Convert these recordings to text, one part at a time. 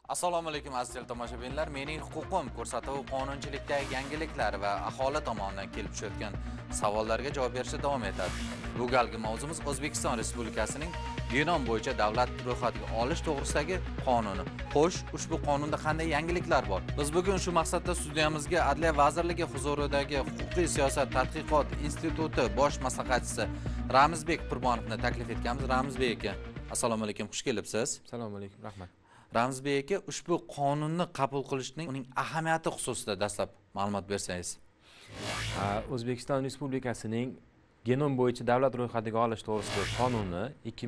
Assalomu alaykum aziz tomoshabinlar. Mening huquqim ko'rsatuvi qonunchilikdagi yangiliklar va aholi tomonidan kelib tushayotgan savollarga javob berishda davom etadi. Bu galgi mavzumiz O'zbekiston Respublikasining Genom bo'yicha davlat ro'yxatiga olish to'g'risidagi qonuni. Xo'sh, ushbu qonunda qanday yangiliklar bor? Biz bugun shu maqsadda studiyamizga Adliya vazirligi huzuridagi Huquqiy siyosat tadqiqot instituti bosh maslahatchisi Ramizbek Qurbonovni taklif etganmiz. Ramizbek aka, assalomu alaykum, xush kelibsiz. Assalomu alaykum, rahmat. Ramizbek aka, ushbu qonunni qabul qilishning uning ahamiyati xususida dastlab ma'lumot bersangiz. O'zbekiston Respublikasining Genom bo'yicha davlat ro'yxatiga olish to'g'risidagi qonuni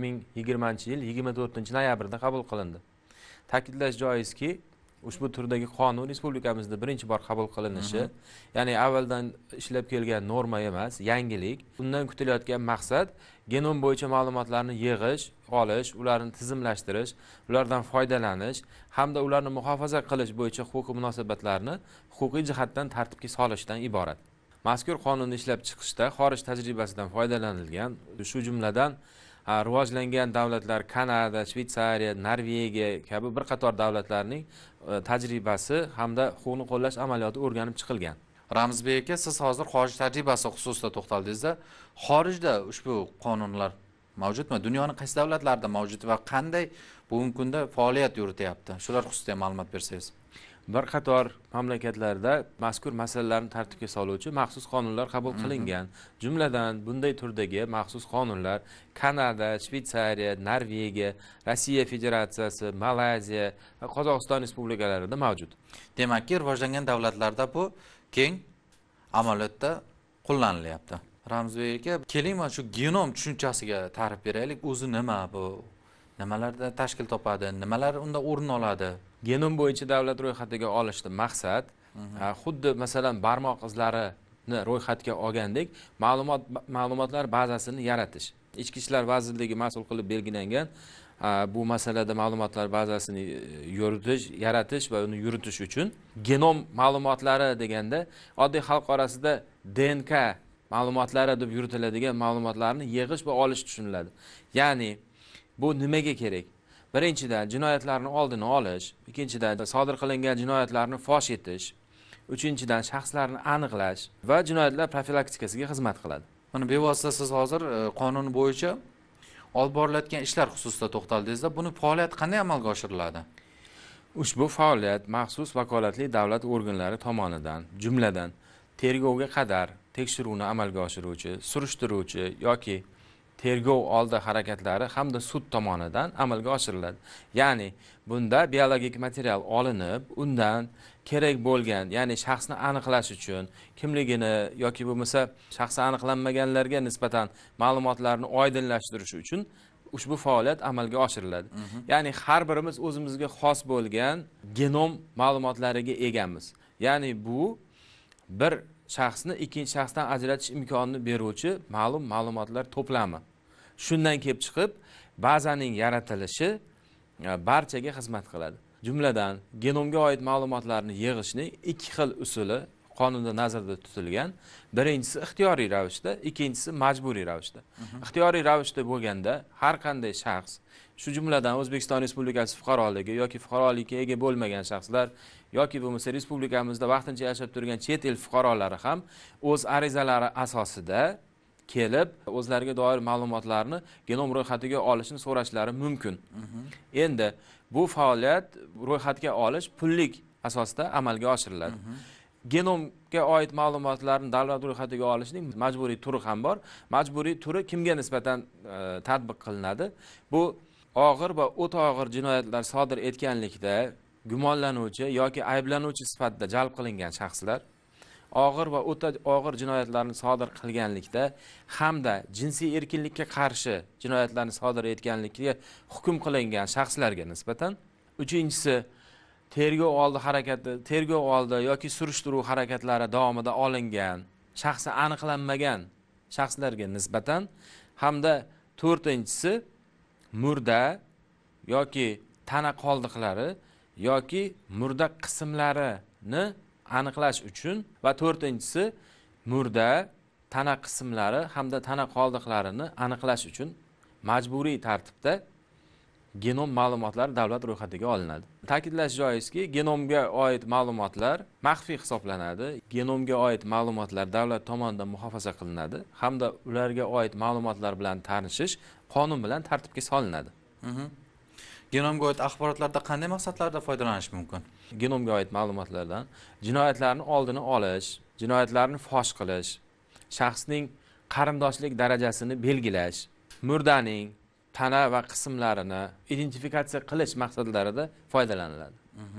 2020-yil 24-noyabrda qabul qilindi. Ta'kidlash joizki, ushbu turdagi qonun respublikamizda birinchi bor qabul qilinishi, ya'ni avvaldan ishlab kelgan norma emas, yangilik. Undan kutilayotgan maqsad genom bo'yicha ma'lumotlarni yig'ish, olish, ularni tizimlashtirish, ulardan foydalanish hamda ularni muhofaza qilish bo'yicha huquqiy munosabatlarni huquqiy jihatdan tartibga solishdan iborat. Mazkur qonunni ishlab chiqishda xorij tajribasidan foydalanilgan, shu jumladan rivojlangan davlatlar Kanada, Shvetsariya, Norvegiya kabi bir qator davlatlarning tajribasi hamda huquqni qo'llash amaliyoti o'rganib chiqilgan. Ramizbek aka, siz hozir xorij tajribasi xususida to'xtaldingizda, xorijda ushbu qonunlar mavjudmi? Dunyoning qaysi davlatlarida mavjud va qanday bugungi kunda faoliyat yurityapti? Shular xususida ma'lumot bersangiz. Bir qator mamlakatlarda mazkur masalalarni tartibga soluvchi maxsus qonunlar qabul qilingan. Jumladan bunday turdagi maxsus qonunlar Kanada, Shvetsariya, Norvegiya, Rossiya Federatsiyasi, Malayziya va Qozog'iston respublikalarida mavjud. Demakki, rivojlangan davlatlarda bu keng amaliyotda qo'llanilyapti. Ramizbek aka, keling mana shu genom tushunchasiga ta'rif beraylik. O'zi nima bu? Nimalarda tashkil topadi? Nimalar unda o'rin oladi? Genom bo'yicha davlat ro'yxatiga olishda maqsad xuddi masalan barmoq izlarini ro'yxatga olgandek ma'lumotlar bazasini yaratish. Ichki ishlar vazirligi mas'ul qilib belgilangan bu masalada ma'lumotlar bazasini yaratish va uni yuritish uchun genom ma'lumotlari deganda oddiy xalq orasida DNK ma'lumotlari deb yuritiladigan ma'lumotlarni yig'ish va olish tushuniladi. Ya'ni bu nimaga kerak? Birinchidan jinoyatlarni oldini olish, ikkinchidan sodir qilingan jinoyatlarni fosh etish, uchinchidan shaxslarni aniqlash va jinoyatlar profilaktikasiga xizmat qiladi. Mana bevosita siz hozir qonun bo'yicha olib borilayotgan ishlar xususida to'xtaldingizda, buni faoliyat qanday amalga oshiriladi? Ushbu faoliyat maxsus vakolatli davlat organlari tomonidan, jumladan tergovga qadar tekshiruvni amalga oshiruvchi, surishtiruvchi yoki tergov oldi harakatlari hamda sud tomonidan amalga oshiriladi. Ya'ni bunda biologik material olinib, undan kerak bo'lgan, ya'ni shaxsni aniqlash uchun kimligini yoki bo'lmasa shaxsi aniqlanmaganlarga nisbatan ma'lumotlarni oydinlashtirish uchun ushbu faoliyat amalga oshiriladi. Ya'ni har birimiz o'zimizga xos bo'lgan genom ma'lumotlariga egamiz. Ya'ni bu bir shaxsni ikkinchi shaxsdan ajratish imkonini beruvchi ma'lum ma'lumotlar to'plami. Shundan kelib chiqib, bazaning yaratilishi barchaga xizmat qiladi. Jumladan, genomga oid ma'lumotlarni yig'ishning ikki xil usuli qonunda nazarda tutilgan. Birinchisi ixtiyoriy ravishda, ikkinchisi majburiy ravishda. Ixtiyoriy ravishda bo'lganda har qanday shaxs, shu jumladan O'zbekiston Respublikasi fuqaroligi yoki fuqarolikka ega bo'lmagan shaxslar yoki bo'lmasa respublikamizda vaqtincha yashab turgan chet el fuqarolari ham o'z arizalari asosida kelib o'zlariga doir ma'lumotlarni genom ro'yxatiga olishni so'rashlari mumkin. Endi bu faoliyat ro'yxatga olish pullik asosda amalga oshiriladi. Genomga oid ma'lumotlarni davlat ro'yxatiga olishning majburiy turi ham bor. Majburiy turi kimga nisbatan tatbiq qilinadi? Bu og'ir va o'ta og'ir jinoyatlar sodir etganlikda gumonlanuvchi yoki ayblanuvchi sifatida jalb qilingan shaxslar, og'ir va o'ta og'ir jinoyatlarni sodir qilganlikda hamda jinsiy erkinlikka qarshi jinoyatlarni sodir etganlikka hukm qilingan shaxslarga nisbatan, uchinchisi tergov oldi yoki surishtiruv harakatlari davomida olingan, shaxsi aniqlanmagan shaxslarga nisbatan hamda to'rtinchisi murda yoki tana qoldiqlari yoki murda qismlarini aniqlash uchun va to'rtinchisi murda tana qismlari hamda tana qoldiqlarini aniqlash uchun majburiy tartibda genom ma'lumotlari davlat ro'yxatiga olinadi. Ta'kidlash joizki, genomga oid ma'lumotlar maxfiy hisoblanadi. Genomga oid ma'lumotlar davlat tomonidan muhofaza qilinadi hamda ularga oid ma'lumotlar bilan tanishish qonun bilan tartibga solinadi. Genomga oid axborotlardan qanday maqsadlarda foydalanish mumkin? Genomga oid ma'lumotlardan jinoyatlarning oldini olish, jinoyatlarni fosh qilish, shaxsning qarindoshlik darajasini belgilash, murdaning tana va qismlarini identifikatsiya qilish maqsadlarida foydalaniladi.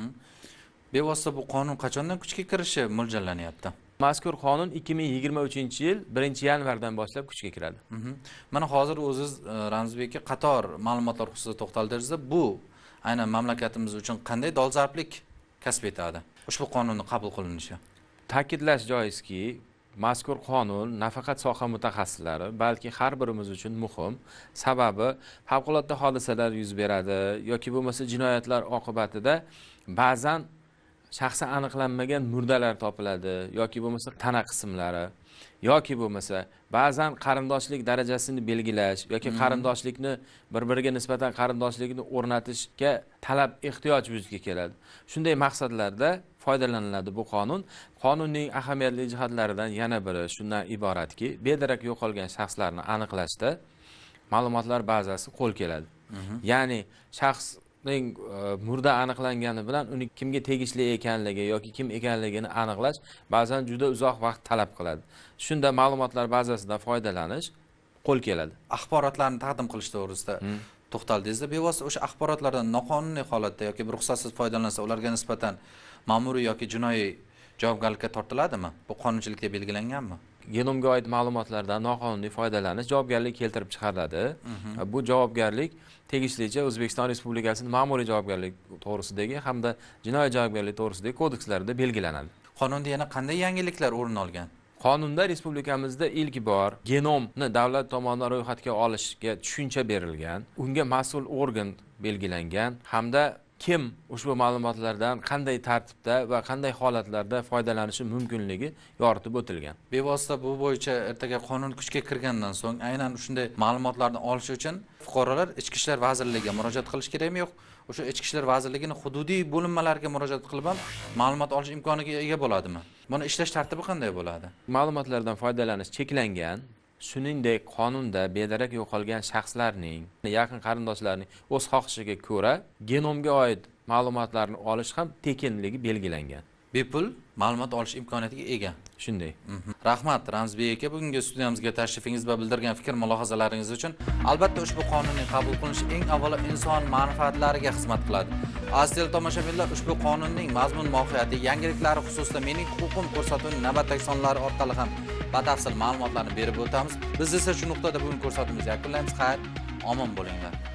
Bevosita bu qonun qachondan kuchga kirishi mo'ljallanyapti? Mazkur qonun 2023-yil 1-yanvardan boshlab kuchga kiradi. Mana hozir o'ziz Ramzbekka qator ma'lumotlar xususida to'xtaldiringizda, bu aynan mamlakatimiz uchun qanday dolzarblik kasb etadi? Ushbu qonunning qabul qilinishi. Ta'kidlash joizki, mazkur qonun nafaqat soha mutaxassislari, balki har birimiz uchun muhim. Sababi favqulodda hodisalar yuz beradi yoki bo'lmasa jinoyatlar oqibatida ba'zan shaxsi aniqlanmagan murdalar topiladi yoki bo'lmasa tana qismlari yoki bo'lmasa ba'zan qarindoshlik darajasini belgilash yoki qarindoshlikni bir-biriga nisbatan qarindoshlikni o'rnatishga talab ehtiyoj vujudga keladi. Shunday maqsadlarda foydalaniladi bu qonun. Qonunning ahamiyatli jihatlaridan yana biri shundan iboratki, bedarak yo'qolgan shaxslarni aniqlashda ma'lumotlar bazasi qo'l keladi. Ya'ni shaxsning murda aniqlangani bilan uni kimga tegishli ekanligi yoki kim ekanligini aniqlash ba'zan juda uzoq vaqt talab qiladi. Shunda ma'lumotlar bazasidan foydalanish qo'l keladi. Axborotlarni taqdim qilish to'g'risida to'xtaldingizda, bevosita o'sha axborotlardan noqonuniy holatda yoki ruxsatsiz foydalansa, ularga nisbatan ma'muriy yoki jinoiy javobgarlikka tortiladimi? Bu qonunchilikda belgilanganmi? Genomga oid ma'lumotlardan noqonuniy foydalanish javobgarlik keltirib chiqaradi. Bu javobgarlik tegishlicha O'zbekiston Respublikasining ma'muriy javobgarlik to'g'risidagi hamda jinoiy javobgarlik to'g'risidagi kodekslarida belgilanadi. Qonunda yana qanday yangiliklar o'rin olgan? Qonunda respublikamizda ilk bor genomni davlat tomonidan ro'yxatga olishga tushuncha berilgan, unga mas'ul organ belgilangan hamda kim ushbu ma'lumotlardan qanday tartibda va qanday holatlarda foydalanishi mumkinligi yoritib o'tilgan. Bevosita bu bo'yicha ertaga qonun kuchga kirgandan so'ng aynan shunday ma'lumotlarni olish uchun fuqarolar Ichki ishlar vazirligiga murojaat qilish kerakmi yo'q? O'sha Ichki ishlar vazirligining hududiy bo'linmalariga murojaat qilib ham ma'lumot olish imkoniga ega bo'ladimi? Buni ishlash tartibi qanday bo'ladi? Ma'lumotlardan foydalanish cheklangan. Shuningdek, qonunda bedarak yo'qolgan shaxslarning, yaqin qarindoshlarining o'z xohishiga ko'ra genomga oid ma'lumotlarni olish ham tekinligi belgilangan. Bepul ma'lumot olish imkoniyatiga ega. Shunday. Rahmat Ramzbek aka, bugungi studiyamizga tashrifingiz va bildirgan fikr mulohazalaringiz uchun. Albatta ushbu qonunning qabul qilinishi eng avvalo inson manfaatlariga xizmat qiladi. Aziz tomoshabinlar, ushbu qonunning mazmun mohiyati, yangiliklari xususida mening huquqim ko'rsatuvining navbatdagi sonlari orqali ham batafsil ma'lumotlarni berib o'tamiz. Biz esa shu nuqtada bugun ko'rsatuvimizni yakunlaymiz. Xayr, omon bo'linglar.